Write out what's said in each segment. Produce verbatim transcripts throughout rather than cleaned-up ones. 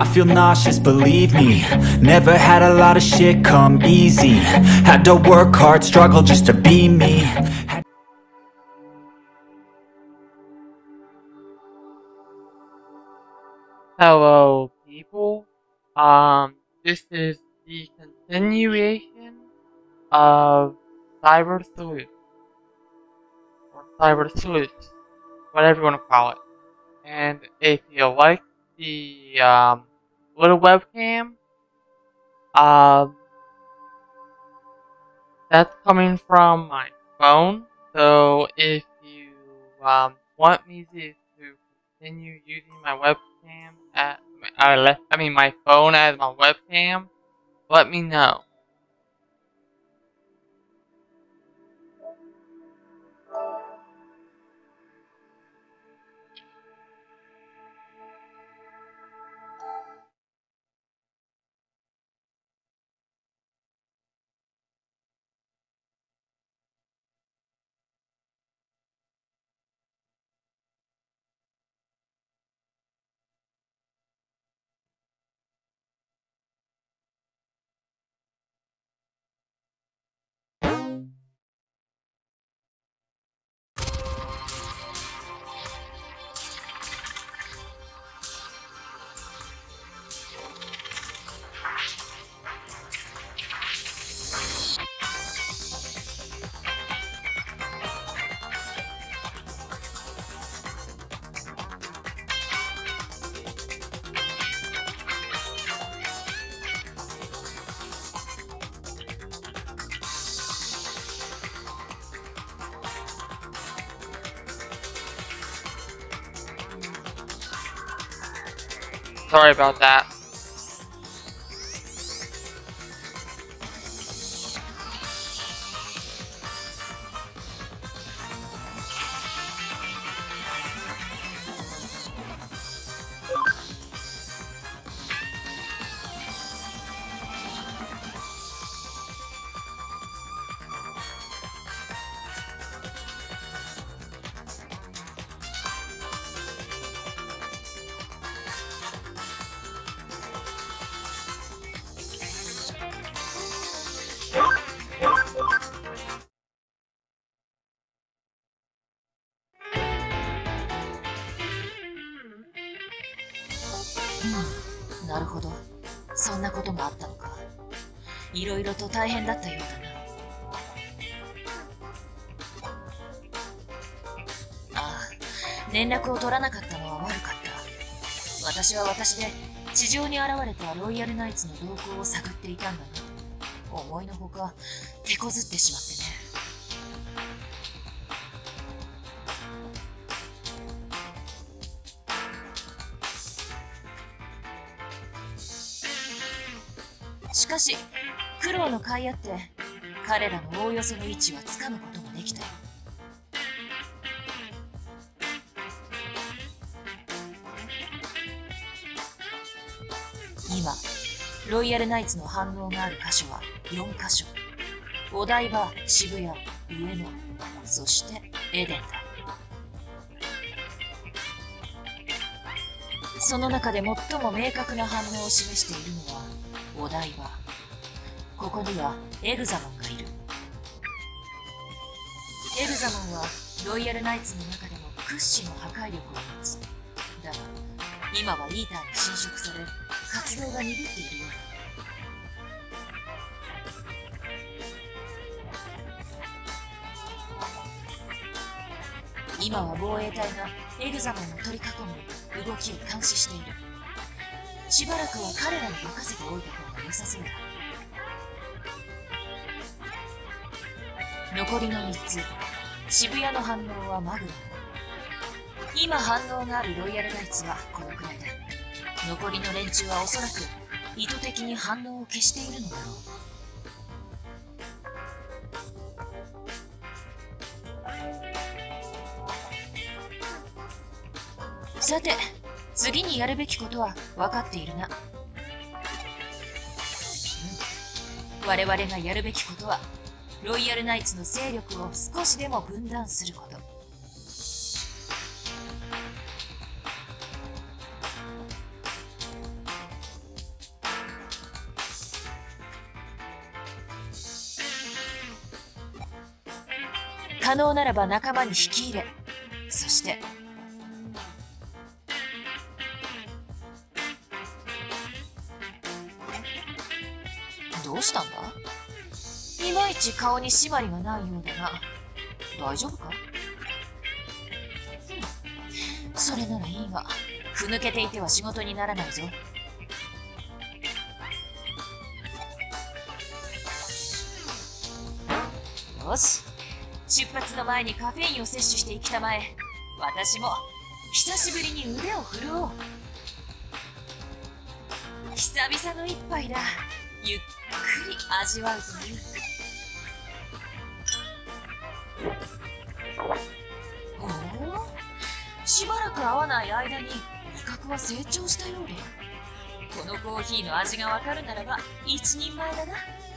I feel nauseous, believe me. Never had a lot of shit come easy. Had to work hard, struggle just to be me. Had Hello, people. Um, this is the continuation of Cyber Sleuth, or Cyber Sleuth, whatever you want to call it. And if you like the um, little webcam, um, that's coming from my phone. So if you um, want me to, to continue using my webcam at, uh, I mean my phone as my webcam, let me know. Sorry about that. うん、なるほど。そんなこともあったのか。いろいろと大変だったようだな。ああ、連絡を取らなかったのは悪かった。私は私で地上に現れたロイヤルナイツの動向を探っていたんだが、思いのほか手こずってしまってね。しかし苦労の甲斐あって彼らのおおよその位置はつかむことができたよ。今ロイヤルナイツの反応がある箇所はよんかしょ。お台場、渋谷、上野、そしてエデンだ。その中で最も明確な反応を示しているのはお台場。ここにはエグザモンがいる。エグザモンはロイヤルナイツの中でも屈指の破壊力を持つ。だが今はイーターに侵食され活動が鈍っているようだ。今は防衛隊がエグザモンを取り囲み動きを監視している。しばらくは彼らに任せておいた方が良さそうだ。残りのみっつ。渋谷の反応はマグナム。今反応があるロイヤルナイツはこのくらいだ。残りの連中はおそらく意図的に反応を消しているのだろう。さて次にやるべきことは分かっているな。うん、我々がやるべきことはロイヤルナイツの勢力を少しでも分断すること。 可能ならば仲間に引き入れ、そしてどうしたんだ？いまいち顔に締まりがないようだな。大丈夫か？それならいいが、ふぬけていては仕事にならないぞ。よし、出発の前にカフェインを摂取していきたまえ。私も久しぶりに腕を振るおう。久々の一杯だ。ゆっくり味わうぞ。おお、しばらく会わない間に味覚は成長したようだ。このコーヒーの味がわかるならば一人前だな。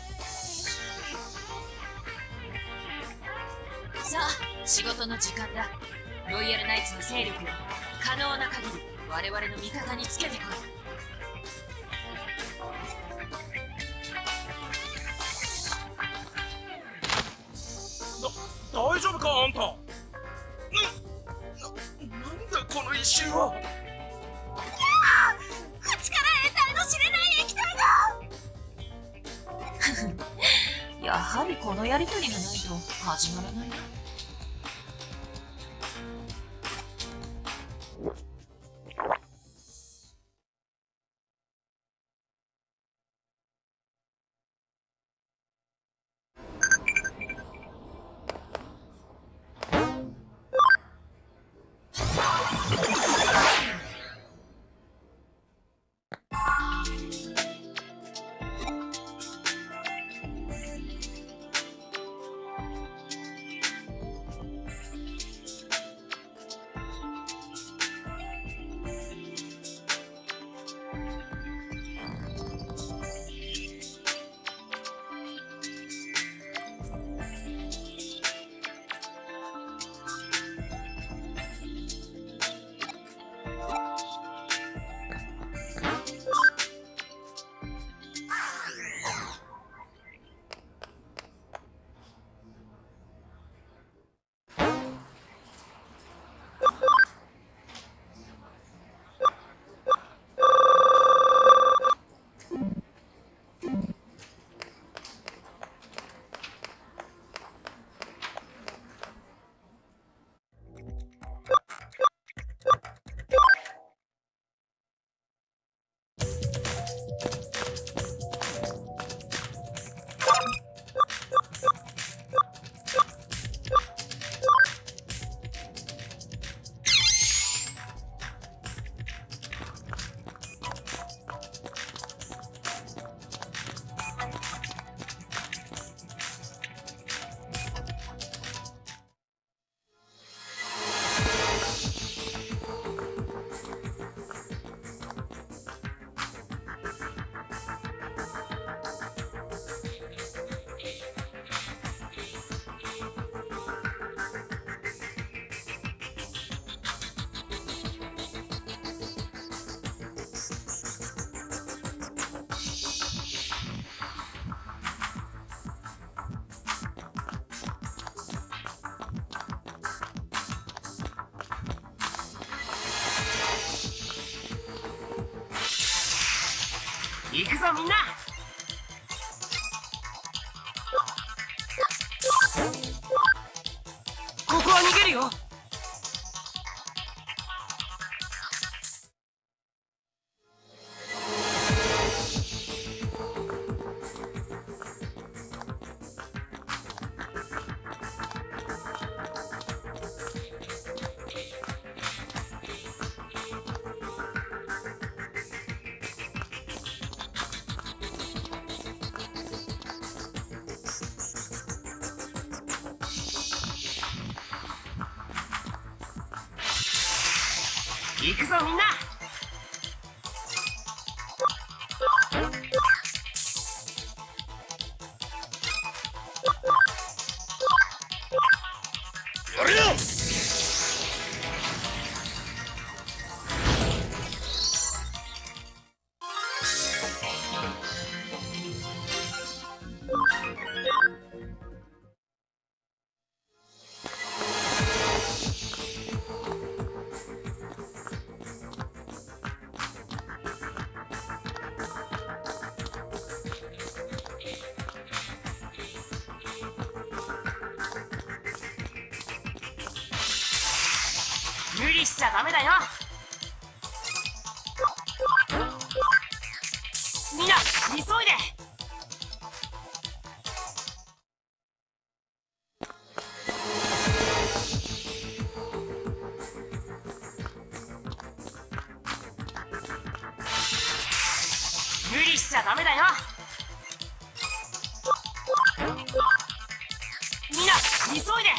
さあ、仕事の時間だ。ロイヤルナイツの勢力を可能な限り我々の味方につけてこい。 だ、大丈夫かあんた。な、なんだこの一瞬は。 口から得体の知れない液体だやはりこのやりとりがないと始まらないな。 行くぞみんな。ここは逃げるよ。行くぞみんな。やれよ。 無理しちゃダメだよ。みんな急いで。無理しちゃダメだよ。みんな急いで。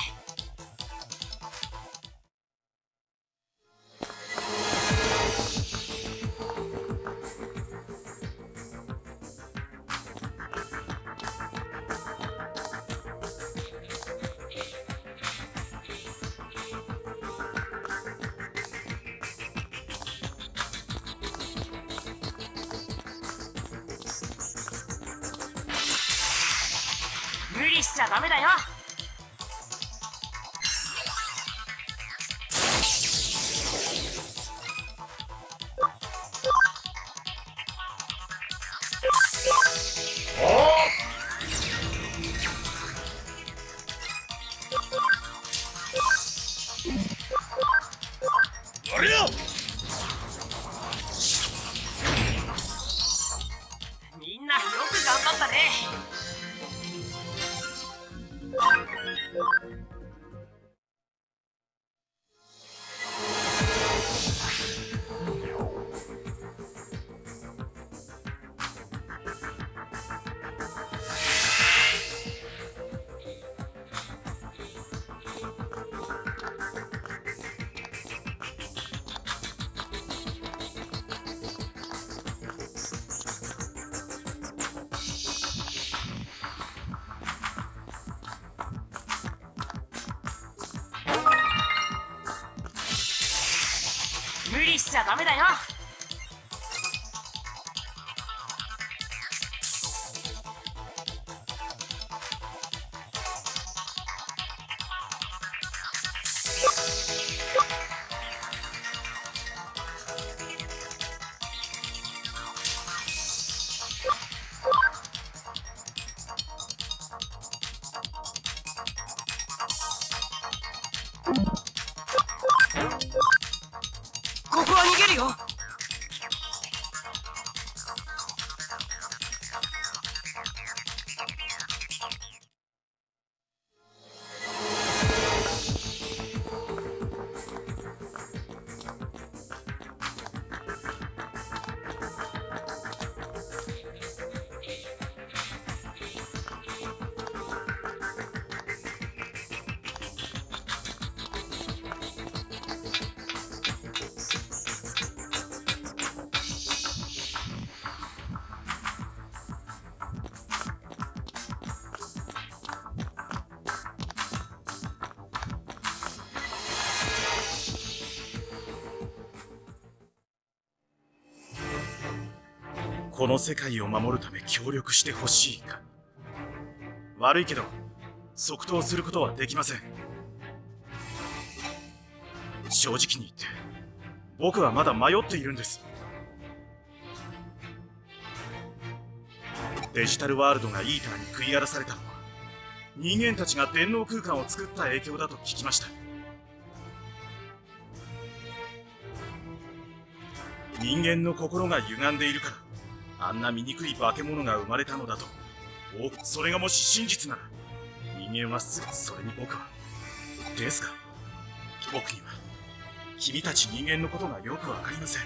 無理しちゃダメだよ。 やれよ。 みんなよく頑張ったね。無理しちゃダメだよ。ここは逃げるよ。 この世界を守るため協力してほしいか。悪いけど即答することはできません。正直に言って僕はまだ迷っているんです。デジタルワールドがイーターに食い荒らされたのは人間たちが電脳空間を作った影響だと聞きました。人間の心が歪んでいるからあんな醜い化け物が生まれたのだと。お、それがもし真実なら人間はすぐそれに僕は。ですが僕には君たち人間のことがよくわかりません。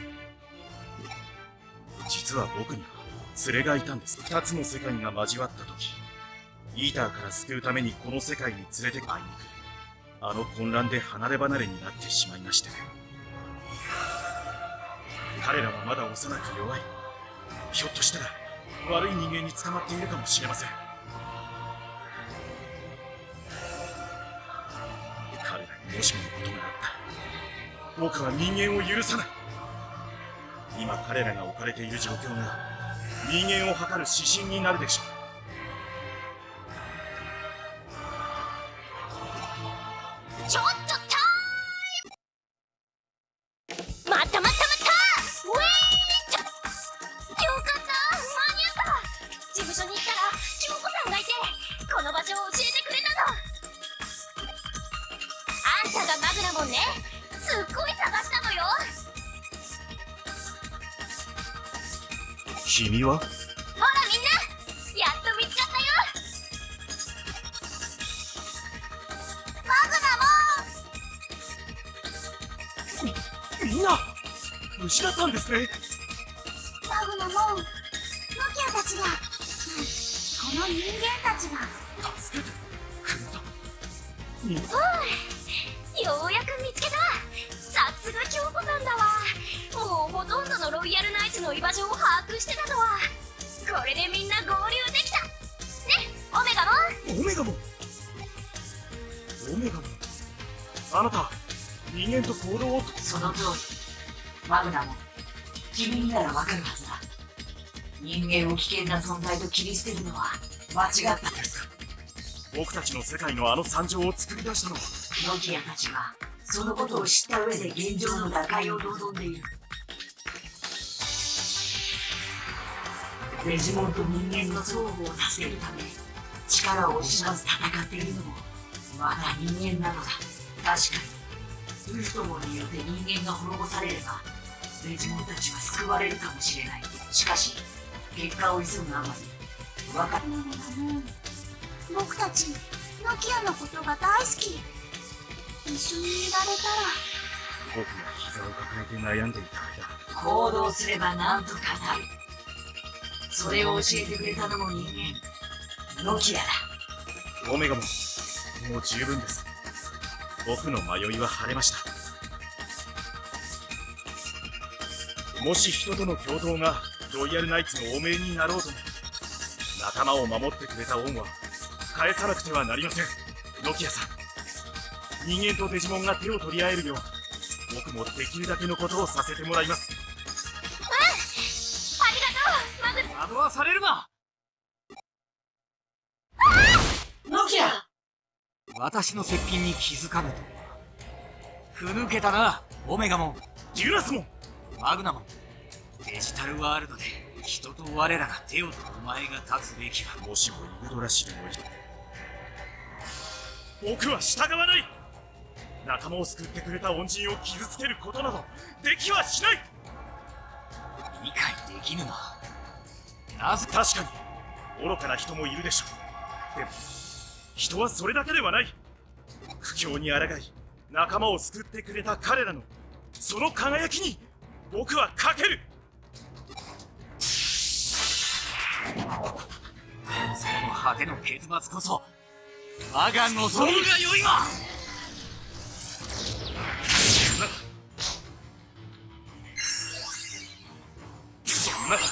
実は僕には連れがいたんです。二つの世界が交わった時、イーターから救うためにこの世界に連れて会いに行く。あの混乱で離れ離れになってしまいまして、彼らはまだ幼く弱い。ひょっとしたら悪い人間に捕まっているかもしれません。彼らにもしものことがあったら僕は人間を許さない。今彼らが置かれている状況が人間を測る指針になるでしょちょっとタイム。またまたまたウェイト。よかった間に合った。事務所に行ったら京子さんがいてこの場所を教えてくれたの。あんたがマグナモンね。すっごいさ君は？ ほらみんな、やっと見つかったよ。マグナモン。 みんな無事だったんですね。 マグナモン、ノキアたちが、この人間たちが助けてくれた。 ようやく見つけた。さすが京子さんだわ。もうほとんどのロイヤルナイツの居場所を把握してたとは。これでみんな合流できたね。オメガモン。 オメガモンオメガモンあなた人間と行動を。 その通り。マグナも君にならわかるはずだ。人間を危険な存在と切り捨てるのは間違ったんですか。 僕たちの世界のあの惨状を作り出したのは。 ノキアたちはそのことを知った上で現状の打開を望んでいる。デジモンと人間の双方を助けるため力を惜しまず戦っているのもまだ人間なのだ。確かにウルトモンによって人間が滅ぼされればデジモンたちは救われるかもしれない。しかし結果を急ぐあまり分かっ僕たちノキアのことが大好き。一緒にいられたら。 僕が膝を抱えて悩んでいた間、 行動すればなんとかなる。それを教えてくれたのも人間ノキアだ。 オメガももう十分です。僕の迷いは晴れました。もし人との共闘がロイヤルナイツの汚名になろうとも、仲間を守ってくれた恩は返さなくてはなりません。ノキアさん、人間とデジモンが手を取り合えるよう僕もできるだけのことをさせてもらいます。 ありがとうマグナ。 惑わされるな。 ノキア。 私の接近に気づかぬとは。ふぬけたな、オメガモン。 デュラスモン、 マグナモン。デジタルワールドで人と我らが手を取るお前が立つべきは。 もしもイグドラシルのい僕は従わない。仲間を救ってくれた恩人を傷つけることなどできはしない。 理解できぬな。なぜ。 確かに愚かな人もいるでしょう。でも人はそれだけではない。苦境に抗い仲間を救ってくれた彼らのその輝きに僕はかける。 その果ての結末こそ我が望むがよいわ。 そんな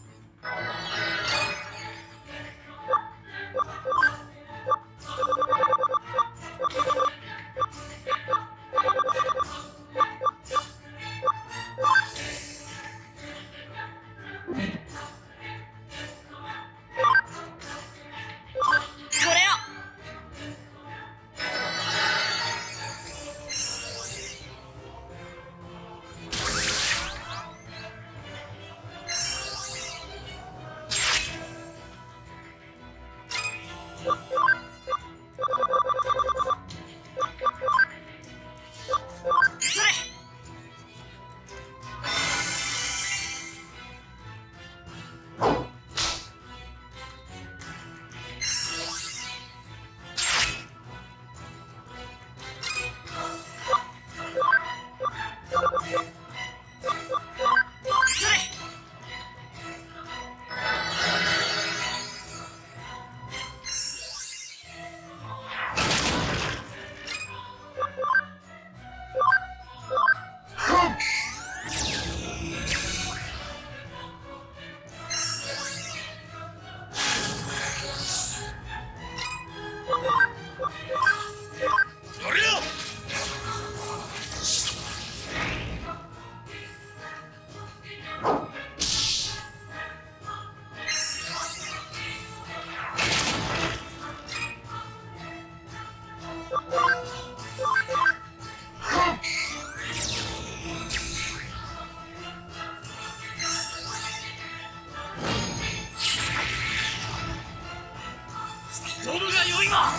飛ぶがよいわ。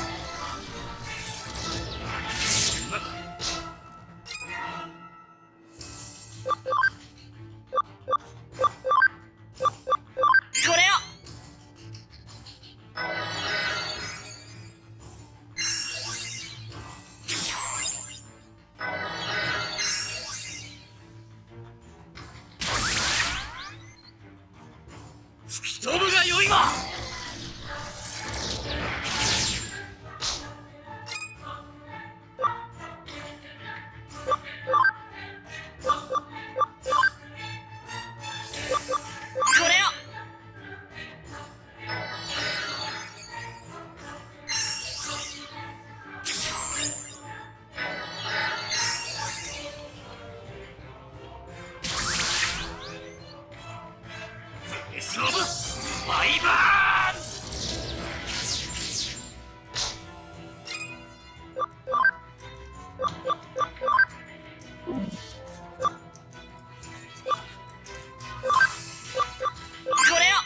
吹き飛ぶがよいわ。 これよ。 エスロブファイバーン。 これよ。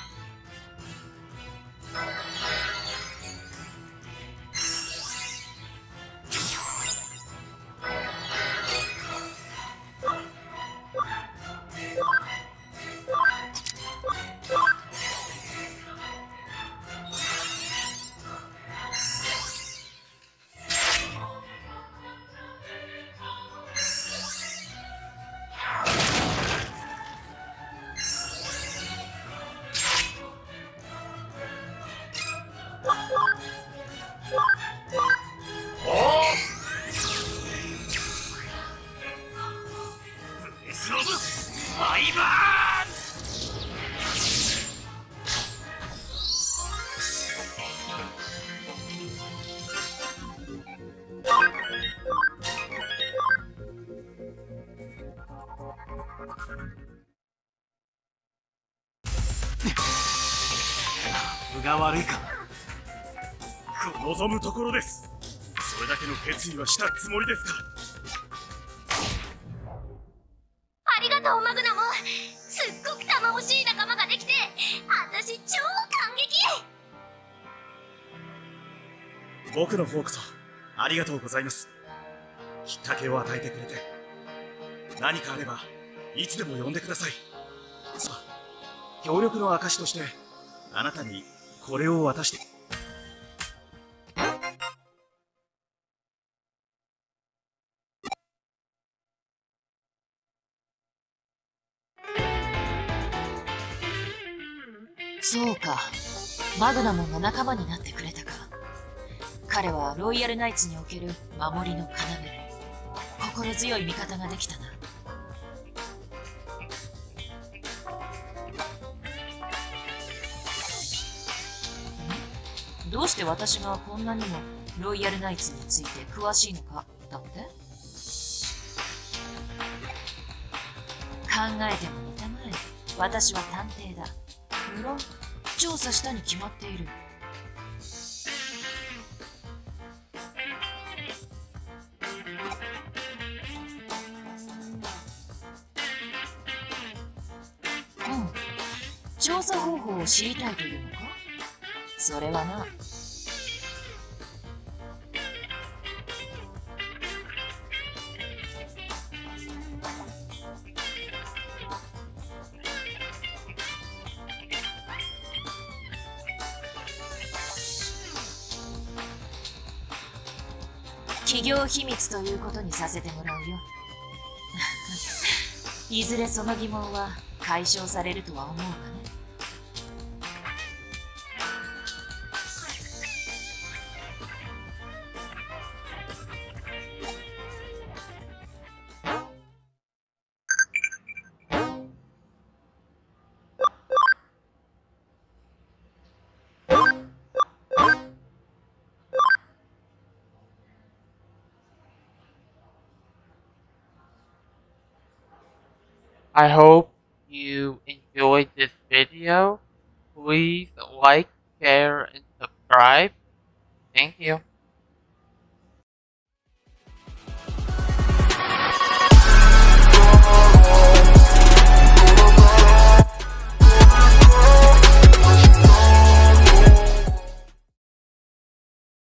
エスロブファイバーン。分が悪いか。 望むところです。それだけの決意はしたつもりですか。 ありがとう、マグナム。すっごく頼もしい仲間ができて、私超感激。 僕の方こそありがとうございます。きっかけを与えてくれて。何かあればいつでも呼んでください。さあ、協力の証としてあなたにこれを渡して。 そうか、マグナムが仲間になってくれたか。彼はロイヤルナイツにおける守りの要、心強い味方ができたな。どうして私がこんなにもロイヤルナイツについて詳しいのかだって？考えてもみたまえ。私は探偵だ。無論調査したに決まっている。うん、調査方法を知りたいというのか？それはな、企業秘密ということにさせてもらうよ。いずれその疑問は解消されるとは思うがね。 I hope you enjoyed this video. Please like, share, and subscribe. Thank you.